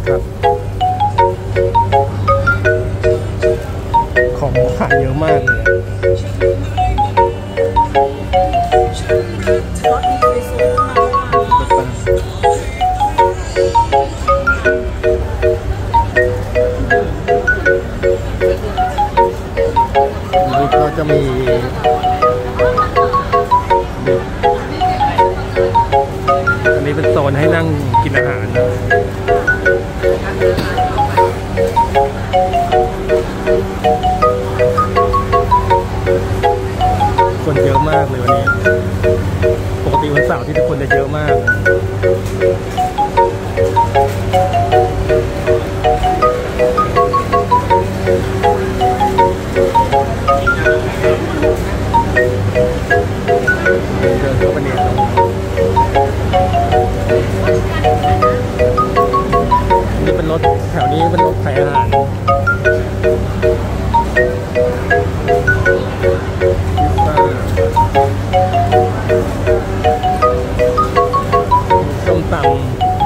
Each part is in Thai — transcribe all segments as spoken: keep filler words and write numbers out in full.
ครับของขายเยอะมากเลยนี่ก็จะมีอันนี้เป็นโซนให้นั่งกินอาหารนะคนเยอะมากเลยวันนี้ปกติวันเสาร์ที่ทุกคนจะเยอะมากเดินเข้าไปเนี่ยนี่เป็นรถแถวนี้เป็นรถขายอาหารส้มตำ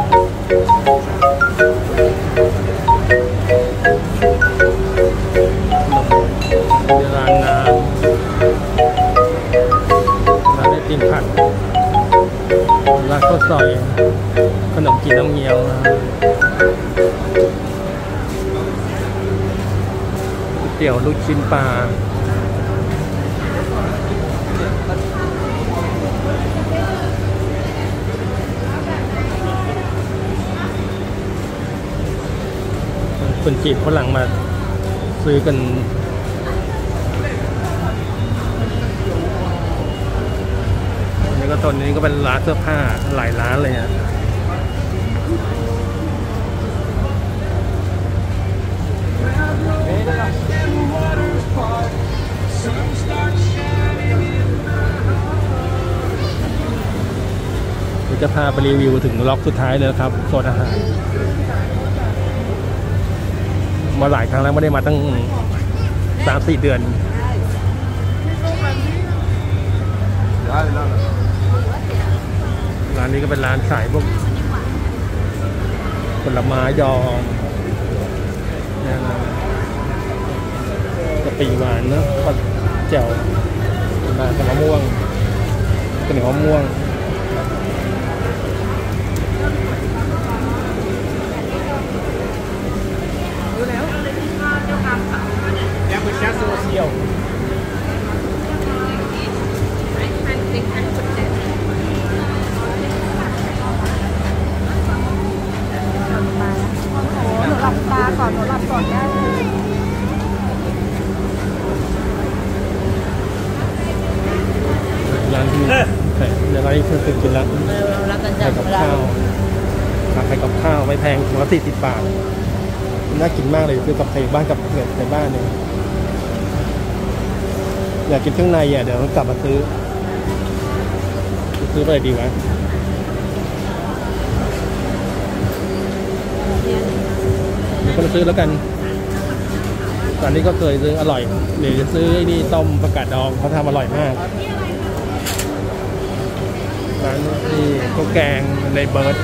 ร้านน้ำร้านไอติมผัดร้านข้าวซอยขนมจีนน้ำเงี้ยวก๋วยเตี๋ยวลูกชิ้นปลาคนจีบฝรั่งมาซื้อกันนี่ก็ตอนนี้ก็เป็นร้านเสื้อผ้าหลายร้านเลยฮะจะพาไปรีวิวถึงล็อกสุดท้ายเลยครับโซนอาหารมาหลายครั้งแล้วไม่ได้มาตั้งสามสี่เดือนร้านนี้ก็เป็นร้านขายพวกผลไม้ดองกะปิหวานเนอะก็แจ่วมากับมะม่วงเป็นมะม่วงก่อนหนูหลับก่อนได้เลยร้านที่ใช่ในร้านนี้คือตึกกินแล้วขายกับข้าวขายกับข้าวไม่แพงถุงละสี่สิบบาทน่ากินมากเลยซื้อกับใครบ้านกับเพื่อนในบ้านเนี่ยอยากกินเครื่องในอ่ะเดี๋ยวกลับมาซื้อซื้อไปดีวะก็มาซื้อแล้วกันตอนนี้ก็เคยซื้ออร่อยเดี๋ยวจะซื้อนี่ต้มผักกาดดองเขาทำอร่อยมากร้านนี่ข้าวแกงในเบิร์ด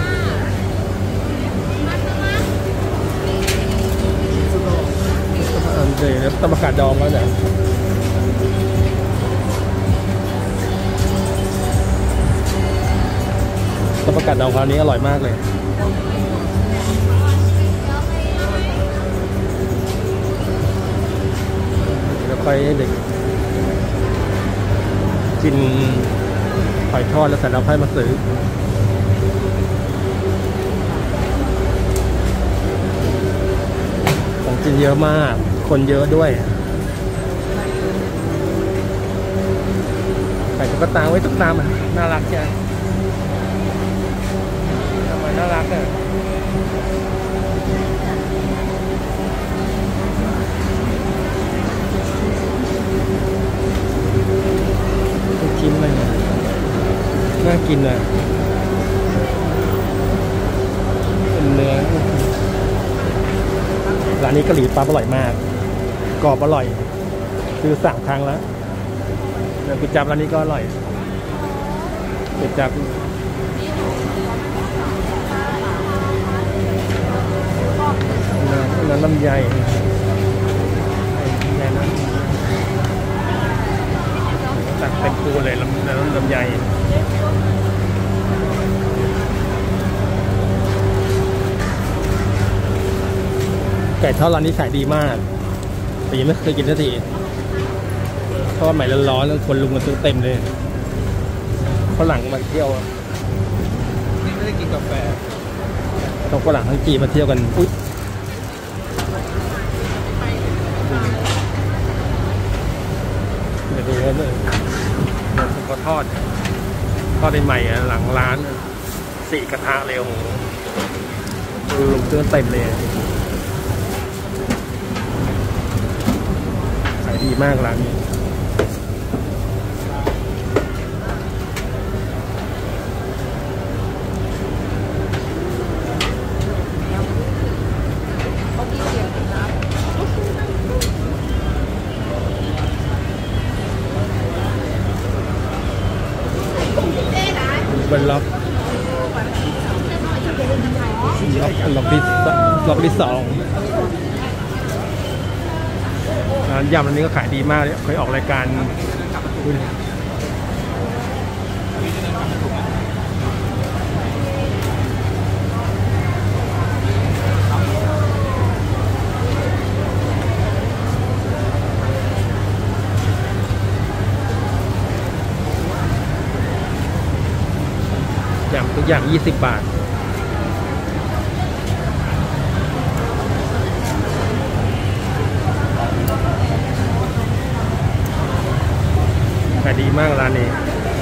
เดี๋ยวต้มผักกาดดองแล้วเนี่ยต้มผักกาดดองคราวนี้อร่อยมากเลยไปเด็กกินหอยทอดแล้วเสร็จแล้วค่อยมาซื้อของกินเยอะมากคนเยอะด้วยใส่ตุ๊กตาไว้ตุ๊กตามันน่ารักใช่ไหมทำไมน่ารักอ่ะชิ้นมันน่ากินอ่ะเป็นเนื้อร้านนี้กะหรี่ปั๊บอร่อยมากกรอบอร่อยคือสั่งครั้งแล้วแล้วก๋วยจั๊บร้านนี้ก็อร่อยก๋วยจั๊บลำไยใหญ่นะตักเต็มปูเลยลำน้ำลำไยไก่ทอดร้านนี้ขายดีมากแต่ยังไม่เคยกินสักทีเพราะว่าใหม่ร้อนๆแล้วคนลุงกันซื้อเต็มเลยฝรั่งมาเที่ยวนี่ไม่ได้กินกาแฟต้องฝรั่งทั้งจีนมาเที่ยวกันอุ๊ยเดี๋ยวดูว่าเลยเขาทอดทอดได้ใหม่หลังร้านสี่กระทะเลยโอ้โหลุงซื้อเต็มเลยขายดีมากร้านนี้บนล็อกล็อกล็อกที่ล็อกที่สองร้านยำอันนี้ก็ขายดีมากเลยเคยออกรายการยำทุกอย่างยี่สิบบาทขายดีมากร้านนี้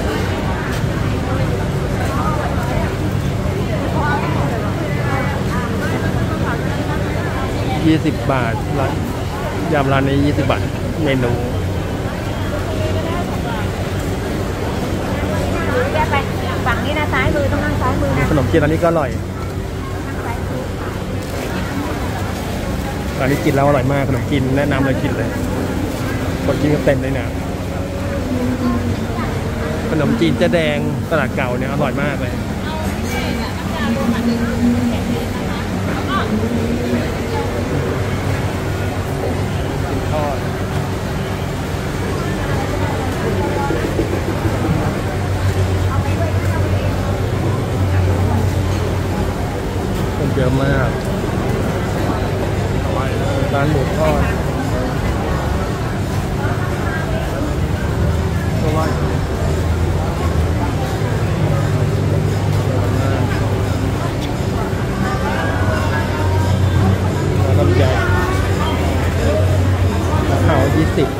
ยี่สิบบาทร้านยำร้านนี้ยี่สิบบาทเมนูฝั่งนี้นะซ้ายมือต้องนั่งซ้ายมือนะขนมจีนร้านนี้ก็อร่อยร้านนี้กินแล้วอร่อยมากขนมจีนแนะนำเลยกินเลยคนกินกันเต็มเลยเนี่ยขนมจีนเจ๊แดงตลาดเก่าเนี่ยอร่อยมากเลยกินทอดคนเยอะมากร้านหมูทอดลำไยข้าวยี่สิบ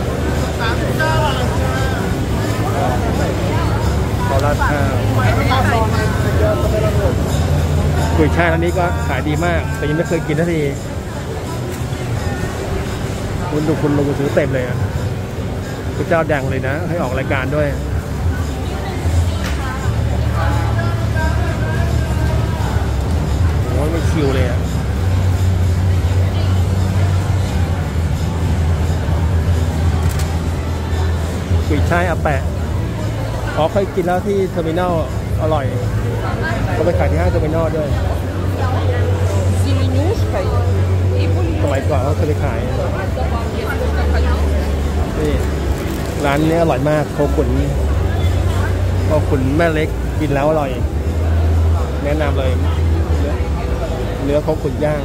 ขอราดข้าวกุยช่ายร้านนี้ก็ขายดีมากแต่ยังไม่เคยกินสักทีคุณดูคุณลุงซื้อเต็มเลยอ่ะพระเจ้าแดงเลยนะให้ออกรายการด้วยโอ้ยไม่คิวเลยอ่ะกุยช่ายอาแปะอ๋อเคยกินแล้วที่เทอร์มินอลอร่อยก็ไปขายที่ห้างเทอร์มินอลด้วยสมัยก่อนเขาเคยไปขายนี่ร้านนี้อร่อยมากโคขุนโคขุนแม่เล็กกินแล้วอร่อยแนะนำเลยเนื้อโคขุนย่าง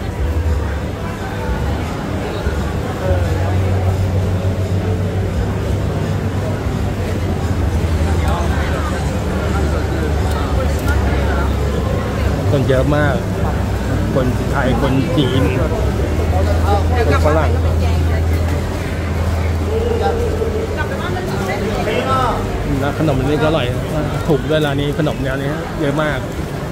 คนเยอะมากคนไทยคนจีนคนฝรั่งแล้วขนมนี้ก็อร่อยถูกด้วยร้านนี้ขนมแนวนี้เยอะมาก